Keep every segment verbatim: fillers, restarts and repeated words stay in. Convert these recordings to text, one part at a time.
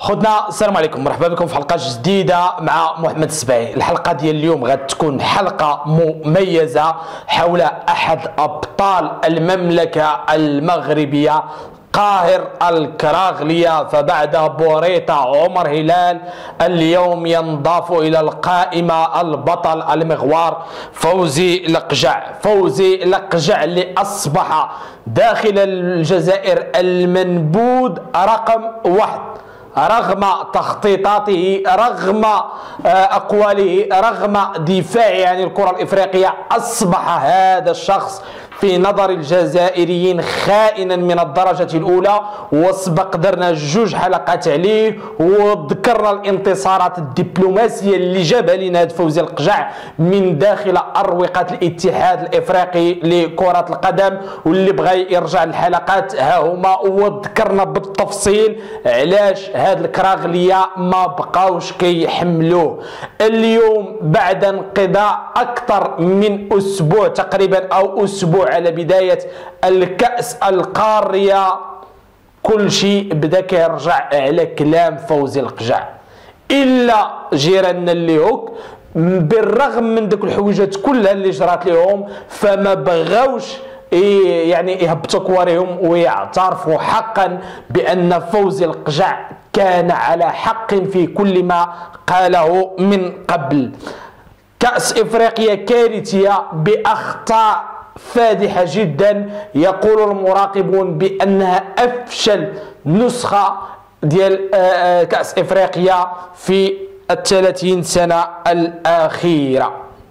خدنا السلام عليكم، مرحبا بكم في حلقه جديده مع محمد السباعي. الحلقه ديال اليوم غتكون حلقه مميزه حول احد ابطال المملكه المغربيه، قاهر الكراغلية. فبعد بوريطة عمر هلال اليوم ينضاف إلى القائمة البطل المغوار فوزي لقجع. فوزي لقجع اللي أصبح داخل الجزائر المنبوذ رقم واحد رغم تخطيطاته، رغم أقواله، رغم دفاعه عن الكرة الإفريقية. أصبح هذا الشخص في نظر الجزائريين خائنا من الدرجة الأولى، وسبق درنا جوج حلقات عليه وذكرنا الانتصارات الدبلوماسية اللي جابها لنا هذا فوزي القجع من داخل أروقة الاتحاد الإفريقي لكرة القدم، واللي بغى يرجع للحلقات ها هما، وذكرنا بالتفصيل علاش هاد الكراغلية ما بقاوش كيحملوه. اليوم بعد انقضاء أكثر من أسبوع تقريبا أو أسبوع على بداية الكأس القارية، كل شيء بدا كيرجع على كلام فوزي القجع، إلا جيراننا اللي هوك بالرغم من ديك الحويجات كلها اللي جرات لهم فما بغاوش يعني يهبطوا كواريهم ويعترفوا حقا بأن فوزي القجع كان على حق في كل ما قاله من قبل. كأس إفريقيا كارثية بأخطاء فادحة جدا، يقول المراقبون بأنها أفشل نسخة ديال كأس إفريقيا في الثلاثين سنة الأخيرة.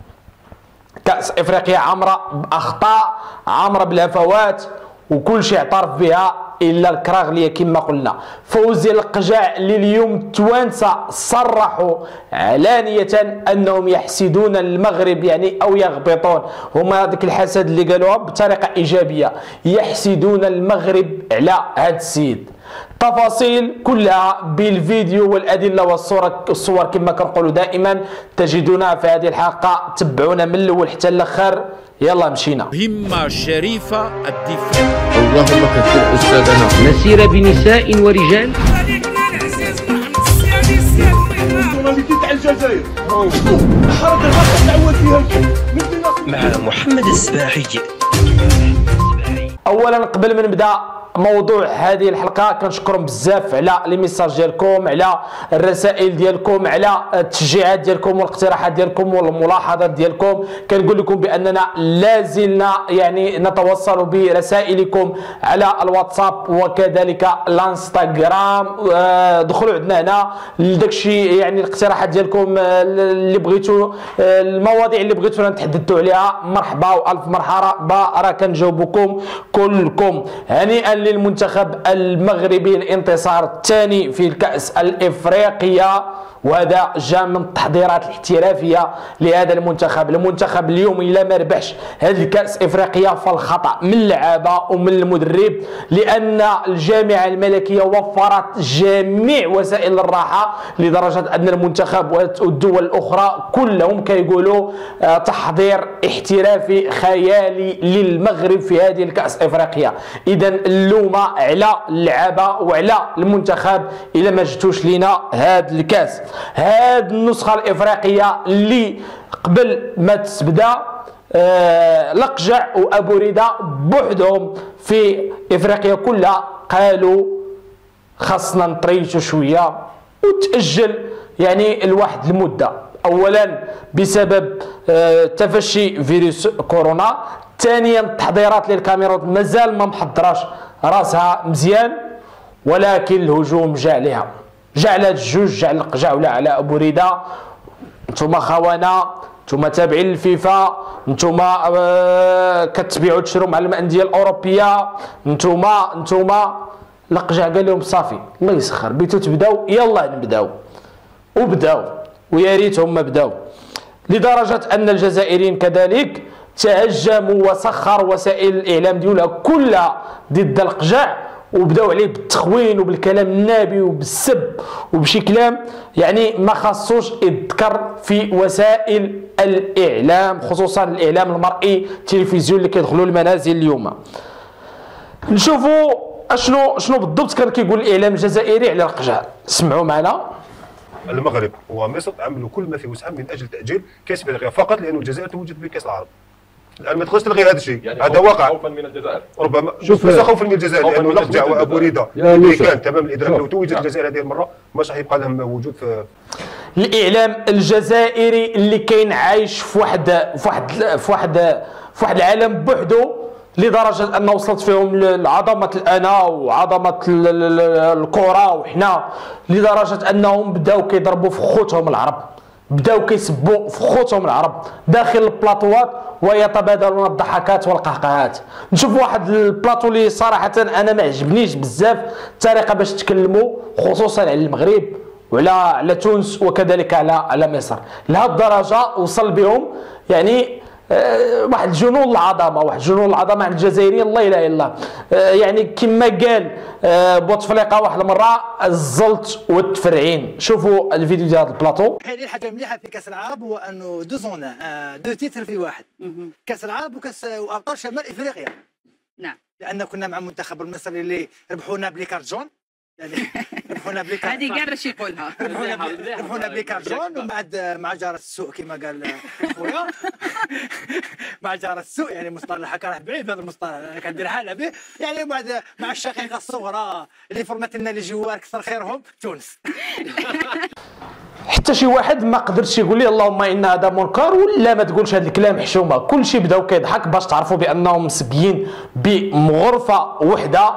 كأس إفريقيا عامرة بأخطاء، عامرة بالهفوات، وكل شيء اعترف بها إلا الكراغلية كما قلنا. فوزي القجع اللي اليوم التوانسة صرحوا علانية أنهم يحسدون المغرب، يعني أو يغبطون، هما ذاك الحسد اللي قالوها بطريقة إيجابية، يحسدون المغرب على هذا السيد. تفاصيل كلها بالفيديو والأدلة والصور الصور كما كنقولوا دائما تجدونها في هذه الحلقة. تبعونا من الأول حتى الآخر، يلا مشينا. همة شريفة الدفاع. اللهم كثر أستاذنا. مسيرة بنساء ورجال. مع محمد السباعي. اولا قبل ما نبدا موضوع هذه الحلقه كنشكركم بزاف على لي ميساج ديالكم، على الرسائل ديالكم، على التشجيعات ديالكم والاقتراحات ديالكم والملاحظات ديالكم. كنقول لكم باننا لازلنا يعني نتوصل برسائلكم على الواتساب وكذلك الانستغرام. دخلوا عندنا هنا لداكشي يعني الاقتراحات ديالكم اللي بغيتوا، المواضيع اللي بغيتونا نتحدثوا عليها، مرحبا والف مرحبا، راه كنجاوبكم كلكم. هنيئا للمنتخب المغربي الانتصار الثاني في الكأس الإفريقية، وهذا جاء من التحضيرات الاحترافيه لهذا المنتخب. المنتخب اليوم الا ما ربحش هذه الكاس افريقيا فالخطا من اللعابه ومن المدرب، لان الجامعه الملكيه وفرت جميع وسائل الراحه لدرجه ان المنتخب والدول الاخرى كلهم كيقولوا تحضير احترافي خيالي للمغرب في هذه الكاس افريقيا. اذا اللومه على اللعابه وعلى المنتخب الا ما جبتوش لينا هذا الكاس. هذه النسخة الإفريقية اللي قبل ما تبدا آه لقجع وأبو رضا بوحدهم في إفريقيا كلها قالوا خاصنا نطريشوا شوية وتأجل يعني الواحد المدة، أولا بسبب آه تفشي فيروس كورونا، ثانيا التحضيرات للكاميرات مازال ما محضراش راسها مزيان، ولكن الهجوم جاء عليها، جا على الجوج، جا على القجع ولا على ابو رضا. نتوما خوانا، نتوما تابعين للفيفا، نتوما آه كتبيعوا تشروا مع الانديه الاوروبيه، نتوما نتوما القجع قال لهم صافي الله يسخر بيتو تبداو يلا نبداو، وبداو ويا ريتهم ما بداو، لدرجه ان الجزائريين كذلك تهجموا وسخروا وسائل الاعلام ديالها كلها ضد القجع، وبداو عليه بالتخوين وبالكلام النابي وبالسب وبشي كلام يعني ما خاصوش يذكر في وسائل الاعلام، خصوصا الاعلام المرئي، التلفزيون اللي كيدخلوا المنازل اليوم. نشوفوا اشنو شنو بالضبط كان كيقول الاعلام الجزائري على القجع؟ سمعوا معنا. المغرب ومصر عملوا كل ما في وسعهم من اجل تاجيل كاس افريقيا فقط لانه الجزائر توجد في كاس العرب. الان ما تقدرش تلغي هذا الشيء، يعني هذا واقع. خوفا من الجزائر ربما، شوف ليس خوفا من الجزائر، لانه لقجع وابو ريده اللي كان تمام الادراك لو توجد الجزائر هذه المره مش راح يبقى لهم وجود في الاعلام الجزائري اللي كاين عايش في واحد في واحد في واحد في واحد العالم بوحدو لدرجه ان وصلت فيهم لعظمه الانا وعظمه الكره وحنا، لدرجه انهم بداو كيضربوا في خوتهم العرب، بداو كيسبوا في خوتهم العرب داخل البلاطوات ويتبادلون الضحكات والقهقهات. نشوف واحد البلاطو اللي صراحه انا ما عجبنيش بزاف الطريقه باش تكلموا، خصوصا على المغرب وعلى على تونس وكذلك على على مصر. لهذه الدرجه وصل بهم يعني أه واحد جنون العظمه، واحد جنون العظمه عند الجزائريين الله لا اله الا الله. أه يعني كما قال أه بوتفليقه واحد المره الزلط والتفرعين. شوفوا الفيديو ديال هذا البلاطو. حاليا حاجه مليحه في كاس العرب هو انه دو زون أه دو تيتر في واحد، كاس العرب وكاس وابطال شمال افريقيا. نعم، لان كنا مع المنتخب المصري اللي ربحونا بلي كارت جون، يعني ربحونا بلي كارت هذه كاع باش يقولها ربحونا بلي كارت جون ومع مع جار السوء كما قال خويا مع جار السوء، يعني مصطلح هكا راح بعيد هذا المصطلح انا كندير حاله به، يعني بعد مع الشقيقه الصغرى اللي فرمت لنا الجوار كثر خيرهم تونس. حتى شي واحد ما قدرش يقول لي اللهم ان هذا منكر ولا ما تقولش هذا الكلام حشومه، كلشي بداو كيضحك باش تعرفوا بانهم مسقيين بغرفه وحده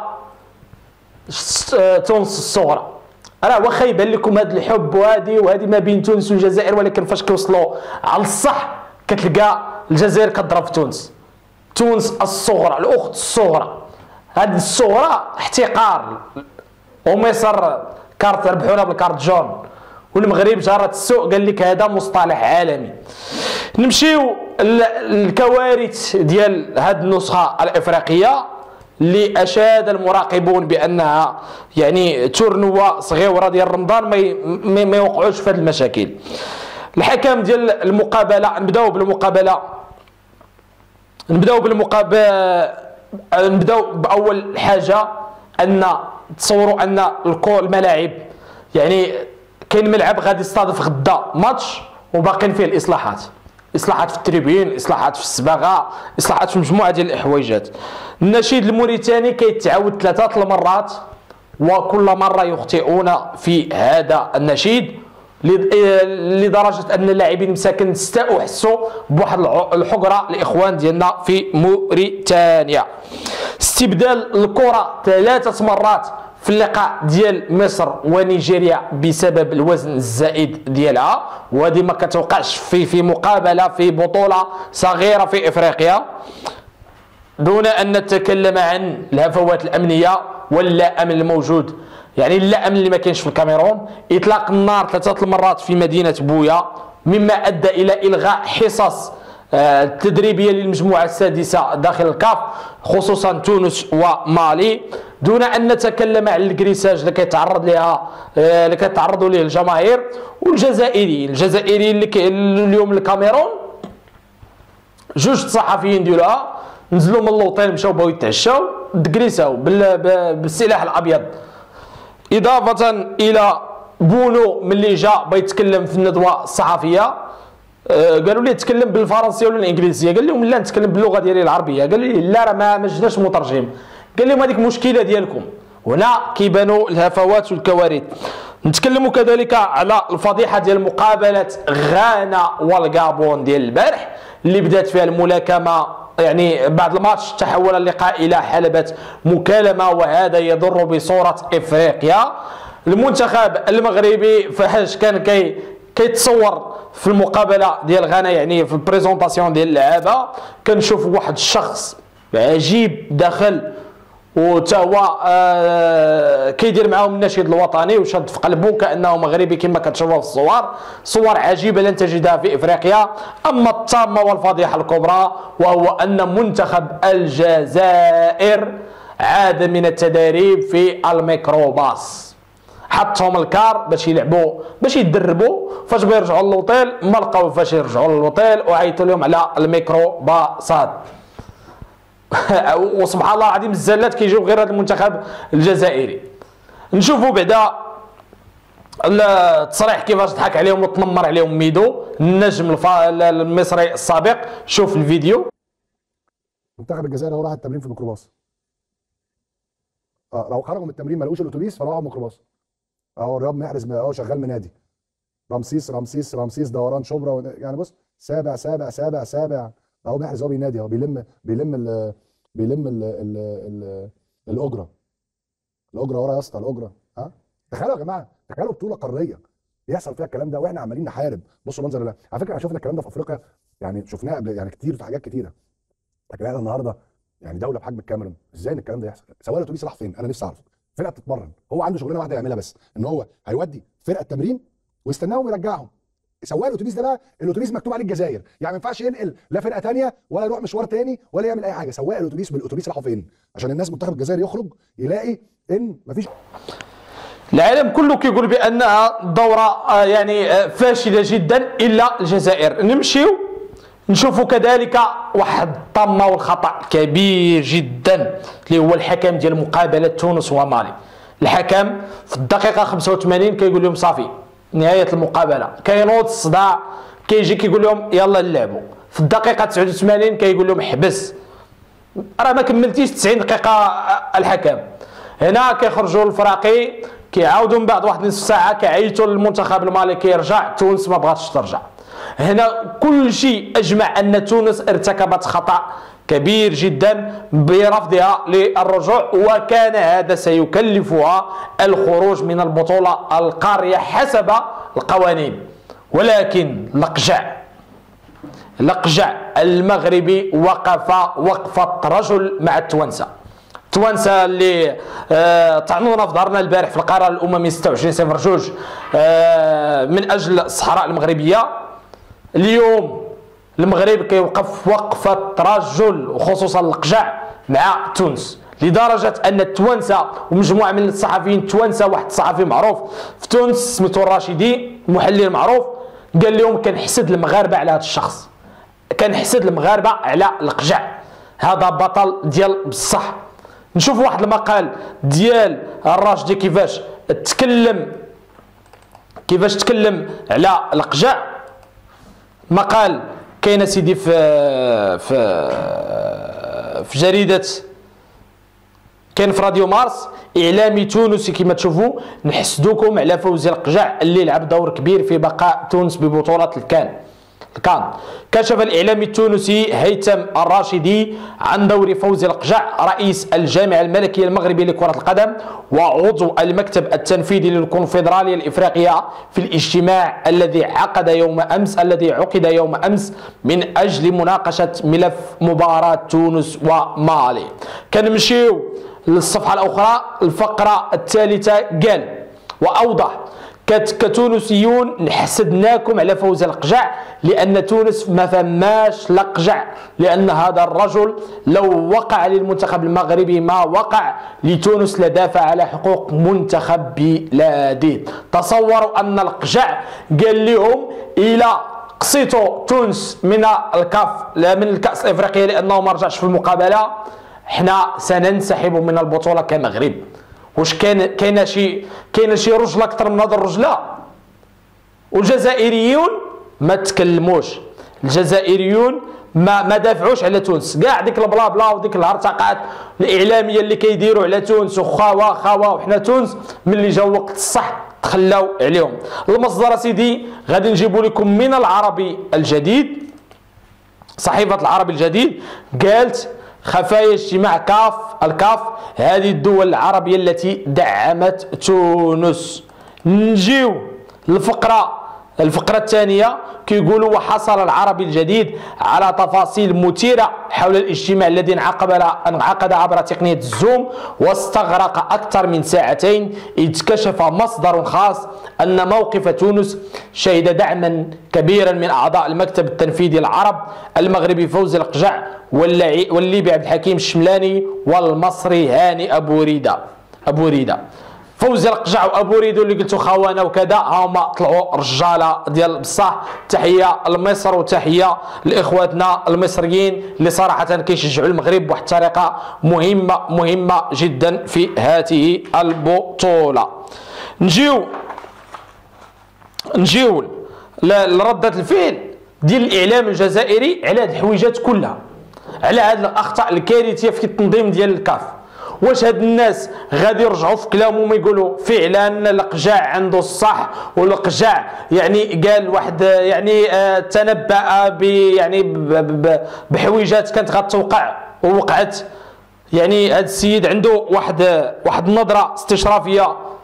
تونس الصغرى. راه واخا يبان لكم هذا الحب وهذه وهذه ما بين تونس والجزائر، ولكن فاش كيوصلوا على الصح كتلقى الجزائر كضرب في تونس. تونس الصغرى، الاخت الصغرى، هذه الصغرى احتقار. ومصر كارت ربحونا بالكارت جون، والمغرب جارة السوء قال لك هذا مصطلح عالمي. نمشيو الكوارث ديال هذه النسخه الافريقيه اللي اشاد المراقبون بانها يعني تورنوا صغيره ديال رمضان ما ما يوقعوش في هذه المشاكل. الحكم ديال المقابله، نبداو بالمقابله نبداو بالمقابله نبداو باول حاجه ان تصوروا ان الملاعب يعني كاين ملعب غادي يستضيف غدا ماتش وباقين فيه الاصلاحات، اصلاحات في التريبيون، اصلاحات في الصباغه، اصلاحات في مجموعه ديال الحويجات. النشيد الموريتاني كيتعاود ثلاثه المرات وكل مره يخطئون في هذا النشيد لدرجه ان اللاعبين مساكن استاءوا حسوا بواحد الحقره الاخوان ديالنا في موريتانيا. استبدال الكره ثلاثه مرات في اللقاء ديال مصر ونيجيريا بسبب الوزن الزائد ديالها، وهذه ما كتوقعش في في مقابله في بطوله صغيره في افريقيا. دون ان نتكلم عن الهفوات الامنيه ولا امن الموجود، يعني اللا امن اللي ما كاينش في الكاميرون. اطلاق النار ثلاثه المرات في مدينه بويا مما ادى الى الغاء حصص التدريبيه للمجموعه السادسه داخل الكاف خصوصا تونس ومالي، دون ان نتكلم عن الكريساج اللي كيتعرض لها اللي كيتعرضوا ليه الجماهير والجزائريين. الجزائريين اللي اليوم الكاميرون جوج صحفيين ديالها نزلوا من اللوطيل مشاو بغاو يتعشاو دكريساو بالسلاح الابيض، اضافه الى بونو ملي جا بغا يتكلم في الندوه الصحفيه قالوا لي تكلم بالفرنسيه ولا الانجليزيه، قال لهم لا نتكلم باللغه ديالي العربيه، قال لي لا راه ما جبناش مترجم، قال لهم هذيك مشكله ديالكم. هنا كيبانوا الهفوات والكوارث. نتكلموا كذلك على الفضيحه ديال مقابله غانا والغابون ديال البارح اللي بدات فيها الملاكمه، يعني بعد الماتش تحول اللقاء الى حلبة مكالمه، وهذا يضر بصوره افريقيا. المنتخب المغربي فاش كان كي كيتصور في المقابله ديال غانا يعني في البريزونطاسيون ديال اللعابه كنشوف واحد الشخص عجيب داخل وتا هو آه كيدير معاهم النشيد الوطني وشاد في قلبه كانه مغربي كما كتشوفوا في الصور، صور عجيبه لن تجدها في افريقيا. اما الطامه والفضيحه الكبرى وهو ان منتخب الجزائر عاد من التدريب في الميكروباص، حطهم الكار باش يلعبوا باش يدربوا، فاش بغا يرجعوا للوطيل ما لقاو فاش يرجعوا للوطيل وعيطوا لهم على الميكروباصات. وسبحان الله العظيم الزلات كيجيو غير هذا المنتخب الجزائري. نشوفوا بعدا التصريح كيفاش ضحك عليهم وتنمر عليهم ميدو النجم المصري السابق. شوف الفيديو. منتخب الجزائر هو راح التمرين في الميكروباص. اه لو خرجوا من التمرين ما لقوش الاتوبيس فراحوا الميكروباص. اهو رياض محرز اهو شغال منادي. رمسيس رمسيس رمسيس دوران شبرا، يعني بص سابع سابع سابع سابع اهو محرز اهو بينادي اهو بيلم بيلم ال بيلم ال ال ال الاجره. الاجره ورا يا اسطى الاجره. ها تخيلوا يا جماعه، تخيلوا بطوله قاريه بيحصل فيها الكلام ده واحنا عمالين نحارب. بصوا منظر الله. على فكره احنا شفنا الكلام ده في افريقيا، يعني شفناه قبل يعني كتير في حاجات كتيره. لكن احنا النهارده يعني دوله بحجم الكاميرون ازاي ان الكلام ده يحصل؟ سواق الاتوبيس راح فين؟ انا نفسي اعرف. فرقه بتتمرن، هو عنده شغلانه واحده يعملها بس ان هو هيودي فرقه تمرين ويستناهم ويرجعهم. سواق الاتوبيس ده بقى الاتوبيس مكتوب عليه الجزائر، يعني ما ينفعش ينقل لا فرقه ثانيه ولا يروح مشوار ثاني ولا يعمل اي حاجه. سواق الاتوبيس بالاتوبيس راحوا فين؟ عشان الناس منتخب الجزائر يخرج يلاقي ان مفيش. العالم كله كيقول بانها دوره يعني فاشله جدا الا الجزائر. نمشيو نشوفوا كذلك واحد الطامه والخطا كبير جدا اللي هو الحكم ديال مقابله تونس ومالي. الحكم في الدقيقه خمسة وثمانين كيقول لهم صافي نهايه المقابله، كينوض الصداع كيجي كيقول لهم يلا نلعبوا. في الدقيقه تسعة وثمانين كيقول لهم حبس، راه ما كملتيش تسعين دقيقه الحكم. هنا كيخرجوا الفراقي كيعاودوا من بعد واحد نصف ساعه كيعيطوا للمنتخب المالي كيرجع، تونس ما بغاتش ترجع. هنا كل شيء اجمع ان تونس ارتكبت خطا كبير جدا برفضها للرجوع، وكان هذا سيكلفها الخروج من البطوله القاريه حسب القوانين. ولكن لقجع لقجع المغربي وقف وقفه رجل مع التوانسه. التوانسه اللي آه طعنونا في ظهرنا البارح في القرار الاممي ستة وعشرين صفر جوج آه من اجل الصحراء المغربيه، اليوم المغرب كيوقف وقفه رجل وخصوصا القجع مع تونس، لدرجه ان التوانسه ومجموعه من الصحفيين التوانسه، واحد الصحفي معروف في تونس سميتو الراشدي محلل معروف، قال لهم كنحسد المغاربه على هذا الشخص، كنحسد المغاربه على القجع، هذا بطل ديال بصح. نشوف واحد المقال ديال الراشدي كيفاش تكلم كيفاش تكلم على القجع. مقال كاين سيدي في في في جريده، كاين في راديو مارس، اعلامي تونسي كما تشوفوا نحسدوكم على فوزي القجع اللي لعب دور كبير في بقاء تونس ببطوله الكان. الكان كشف الاعلامي التونسي هيثم الراشدي عن دور فوزي القجع رئيس الجامعه الملكيه المغربيه لكره القدم وعضو المكتب التنفيذي للكونفدراليه الافريقيه في الاجتماع الذي عقد يوم امس الذي عقد يوم امس من اجل مناقشه ملف مباراه تونس ومالي. كنمشيو للصفحه الاخرى الفقره الثالثه، قال واوضح كتونسيون نحسدناكم على فوز القجع لأن تونس ما فماش لقجع، لأن هذا الرجل لو وقع للمنتخب المغربي ما وقع لتونس لدافع على حقوق منتخب بلاده. تصوروا أن القجع قال لهم إلى قصيتوا تونس من الكاف من الكأس الإفريقية لأنه ما رجعش في المقابلة، احنا سننسحب من البطولة كمغرب. واش كان كاينه شي كاينه شي رجله اكثر من هذا الرجله؟ والجزائريون ما تكلموش، الجزائريون ما ما دافعوش على تونس، كاع ديك البلا بلا وديك الهرطقات الاعلاميه اللي كيديروا على تونس وخاوه خاوه وحنا تونس ملي جا وقت الصح تخلاو عليهم. المصدر سيدي غادي نجيبوا لكم من العربي الجديد، صحيفه العربي الجديد قالت خفايا اجتماع كاف الكاف هذه الدول العربية التي دعمت تونس. نجيو للفقرة الفقرة الثانية كيقولوا وحصل العربي الجديد على تفاصيل مثيرة حول الاجتماع الذي انعقد عبر تقنية الزوم واستغرق أكثر من ساعتين، إذ كشف مصدر خاص أن موقف تونس شهد دعما كبيرا من أعضاء المكتب التنفيذي العرب المغربي فوزي القجع والليبي عبد الحكيم الشملاني والمصري هاني أبو ريدة أبو ريدة فوزي القجع وابو ريدو اللي قلتو خونه وكذا هما طلعوا رجاله ديال بصح. تحيه لمصر وتحيه لاخواتنا المصريين اللي صراحه كيشجعوا المغرب بواحد الطريقه مهمه مهمه جدا في هذه البطوله. نجيو نجيو لردة الفعل ديال الاعلام الجزائري على هذه الحويجات كلها، على هذه الاخطاء الكارثيه في التنظيم ديال الكاف. واش هاد الناس غادي يرجعوا في كلامهم ويقولوا فعلا القجاع عنده الصح والقجاع يعني قال واحد يعني آه تنبأ ب يعني بحويجات كانت غتوقع ووقعت؟ يعني هاد السيد عنده واحد واحد النظره استشرافيه.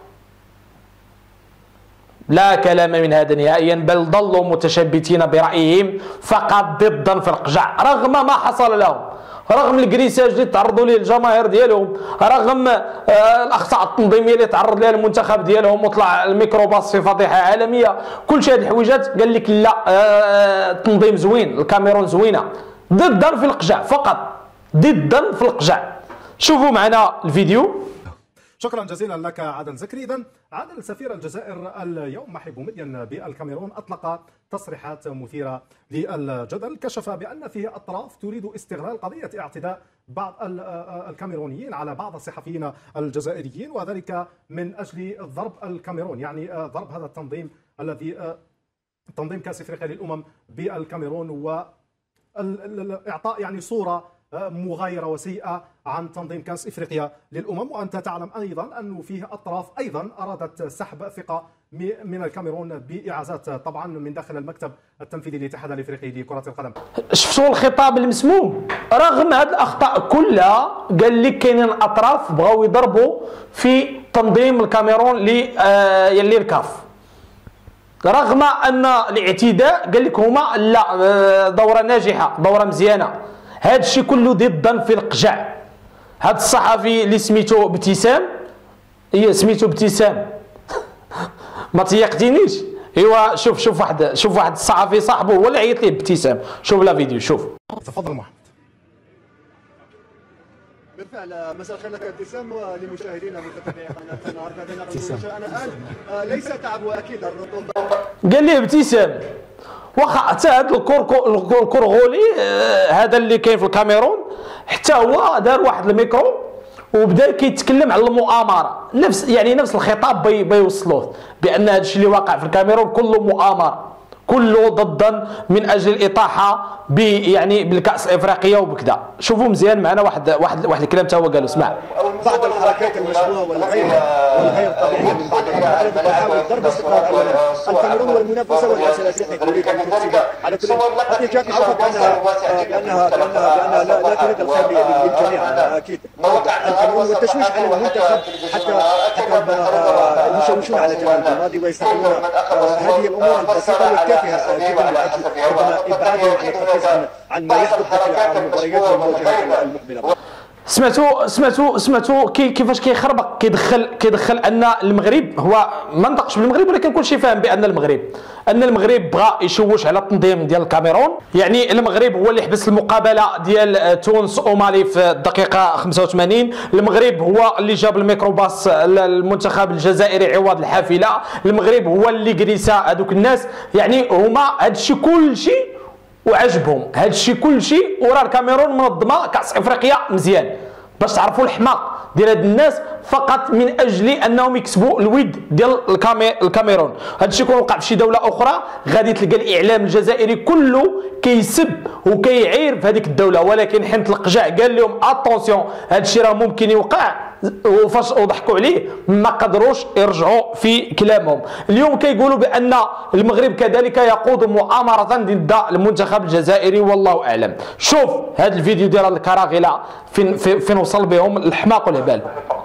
لا كلام من هذا نهائيا، بل ظلوا متشبتين برأيهم فقط ضدا في القجع رغم ما حصل لهم، رغم الكريساج اللي تعرضوا ليه الجماهير ديالهم، رغم آه الاخطاء التنظيميه اللي تعرض لها المنتخب ديالهم وطلع الميكروباص في فضيحه عالميه. كل شيء هذه الحويجات قال لك لا آه التنظيم زوين، الكاميرون زوينه، ضدا في القجع فقط، ضدا في القجع. شوفوا معنا الفيديو. شكرا جزيلا لك عادل زكري. إذن عادل، سفير الجزائر اليوم محي بومدين بالكاميرون أطلق تصريحات مثيرة للجدل، كشف بأن فيه أطراف تريد استغلال قضية اعتداء بعض الكاميرونيين على بعض الصحفيين الجزائريين، وذلك من أجل ضرب الكاميرون، يعني ضرب هذا التنظيم الذي تنظيم كأس أفريقيا للأمم بالكاميرون، وإعطاء يعني صورة مغايرة وسيئة عن تنظيم كأس إفريقيا للأمم. وأنت تعلم أيضا أنه فيه أطراف أيضا أرادت سحب ثقة من الكاميرون بإعازات طبعا من داخل المكتب التنفيذي للاتحاد الإفريقي لكرة القدم. شفتوا الخطاب المسموم؟ رغم هذه الأخطاء كلها قال لك كاينين أطراف بغاو يضربوا في تنظيم الكاميرون ل آه يلي الكاف، رغم أن الاعتداء قال لك هما لا دورة ناجحة، دورة مزيانة. هذا الشيء كله ضدا في القجع. هذا الصحفي اللي سميتو ابتسام، هي سميتو ابتسام ما تيقتنيش. ايوا شوف شوف واحد شوف واحد الصحفي صاحبه هو اللي عيط ليه ابتسام. شوف لا فيديو شوف. تفضل محمد. بالفعل مساء الخير لك ابتسام ولمشاهدينا ومتابعي قناه النهار. هذا نقل انا الان ليس تعب واكيد الرطوبه. قال لي ابتسام واخا حتى هذا الكرغولي هذا اللي كاين في الكاميرون حتى هو دار واحد الميكرو وبدا كيتكلم على المؤامره، نفس يعني نفس الخطاب بي بيوصلوه بان هذا الشيء اللي واقع في الكاميرون كله مؤامره، كله ضدا من اجل الاطاحه ب يعني بالكاس الافريقيه وبكذا. شوفوا مزيان معنا واحد واحد واحد الكلام حتى هو قالوا. اسمع. بعض الحركات المشروعه والغير والغير طبيعيه من بعض المعارض تحاول ضرب استقرار الكاميرون والمنافسه والكاس الافريقي تريد ان تفسد على كل الحقيقه معروف بانها بانها بانها لا, لا تريد الخير للجميع اكيد. الكاميرون والتشويش على المنتخب حتى حتى يشوشون على جمال الماضي ويستخدمون هذه الامور البسيطه والتافهه جدا ربما ابعادهم عن التركيز عن ما يحدث في المباريات والمواجهات المقبله. سمعتوا سمعتوا سمعتوا كي كيفاش كيخربق كيدخل كيدخل ان المغرب هو ما نطقش بالمغرب ولكن كلشي فاهم بان المغرب ان المغرب بغى يشوش على التنظيم ديال الكاميرون. يعني المغرب هو اللي حبس المقابله ديال تونس ومالي في الدقيقه خمسة وثمانين، المغرب هو اللي جاب الميكروباص المنتخب الجزائري عوض الحافله، المغرب هو اللي كريسا هذوك الناس. يعني هما هادشي كلشي وعجبهم، هادشي كلشي وراه الكاميرون منظمه كاس افريقيا مزيان باش تعرفوا الحماق ديال هاد الناس فقط من اجل انهم يكسبوا الود ديال الكاميرون. هادشي يكون وقع في شي دوله اخرى غادي تلقى الاعلام الجزائري كله كيسب وكيعير في هذيك الدوله، ولكن حنت القجع قال لهم اتونسيون هادشي راه ممكن يوقع وفاش وضحكوا عليه ما قدروش يرجعوا في كلامهم. اليوم كيقولوا بان المغرب كذلك يقود مؤامره ضد المنتخب الجزائري والله اعلم. شوف هذا الفيديو ديال الكراغله فين فين وصل بهم الحماق والهبال.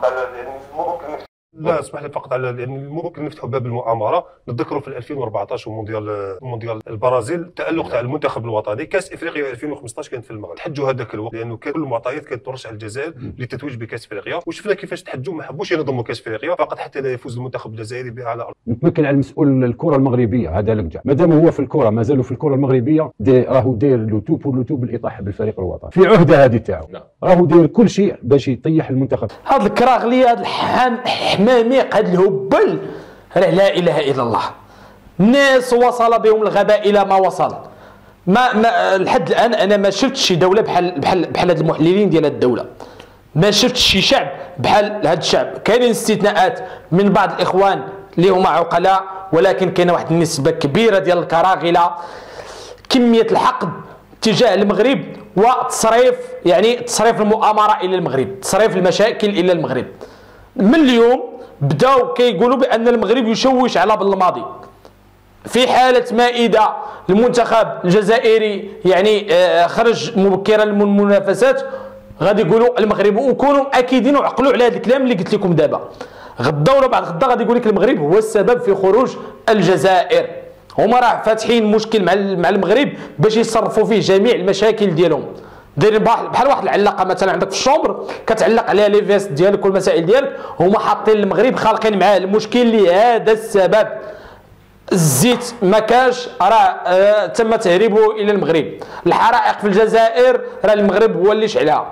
لا اسمح لي فقط على لان ممكن نفتحوا باب المؤامره. نتذكروا في ألفين وأربعطاش ومونديال مونديال البرازيل التالق تاع المنتخب الوطني. كاس افريقيا ألفين وخمسطاش كانت في المغرب، تحجوا هذاك الوقت لانه كل المعطيات كانت ترشح على الجزائر للتتويج بكاس افريقيا، وشفنا كيفاش تحجوا ما حبوش ينظموا كاس افريقيا فقط حتى لا يفوز المنتخب الجزائري بها على ارض. نتمكن على المسؤول الكره المغربيه هذا الرجع مادام هو في الكره مازالوا في الكره المغربيه دي راهو داير لو تو بور لو تو بالاطاحه بالفريق الوطني في عهده هذه تاعو، راهو داير كل شيء باش يطيح المنتخب. هذا الكراغلي هذا الحماميق هذا الهبل راه لا اله الا الله. الناس وصل بهم الغباء الى ما وصل. ما, ما لحد الان انا ما شفتش شي دوله بحال بحال بحال هاد المحللين ديال الدوله. ما شفتش شي شعب بحال هذا الشعب. كاينين استثناءات من بعض الاخوان اللي هما عقلاء، ولكن كاينه واحد النسبه كبيره ديال الكراغله. كميه الحقد تجاه المغرب وتصريف يعني تصريف المؤامره الى المغرب، تصريف المشاكل الى المغرب. من اليوم بداو كيقولوا بان المغرب يشوش على بالماضي. في حاله ما اذا المنتخب الجزائري يعني خرج مبكرا من المنافسات غادي يقولوا المغرب، وكونوا اكيدين وعقلوا على هذا الكلام اللي قلت لكم دابا. غدا ولا بعد غدا غادي يقول لك المغرب هو السبب في خروج الجزائر. هما راه فاتحين مشكل مع مع المغرب باش يصرفوا فيه جميع المشاكل ديالهم. دايرين بحال واحد العلاقه مثلا عندك في الشومبر كتعلق عليها لي فيست ديالك والمسائل ديالك، هما حاطين المغرب خالقين معاه المشكل لهذا السبب. الزيت ما كاش راه آه تم تهريبه الى المغرب. الحرائق في الجزائر راه المغرب هو اللي شعلها.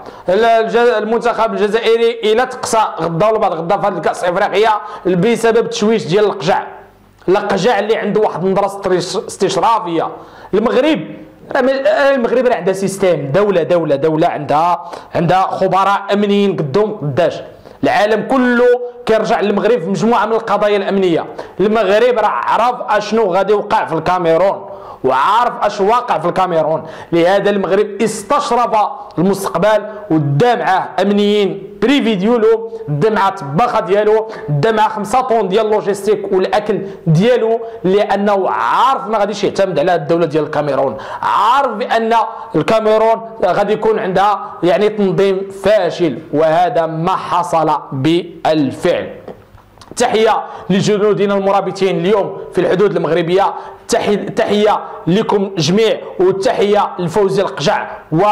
المنتخب الجزائري الى تقصى غدا ولا بعد غدا في هذه الكاس افريقيا بسبب التشويش ديال القجع. القجع اللي عنده واحد النظره استشرافيه. المغرب المغرب راه عندها سيستيم، دوله دوله دوله عندها عندها خبراء امنيين قدهم قداش. العالم كله كيرجع للمغرب في مجموعه من القضايا الامنيه. المغرب راه عرف اشنو غادي يوقع في الكاميرون وعارف اش واقع في الكاميرون، لهذا المغرب استشرف المستقبل ودا معاه امنيين بريفي ديالو، دا معاه الطباخه ديالو، دا معاه خمسة طون ديال اللوجيستيك والاكل ديالو، لانه عارف ما غاديش يعتمد على الدوله ديال الكاميرون، عارف بان الكاميرون غادي يكون عندها يعني تنظيم فاشل، وهذا ما حصل بالفعل. تحية لجنودنا المرابطين اليوم في الحدود المغربية، تحية لكم جميع، وتحية لفوزي القجع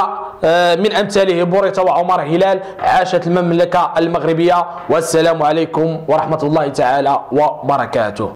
ومن أمثاله بوريتا وعمر هلال. عاشت المملكة المغربية، والسلام عليكم ورحمة الله تعالى وبركاته.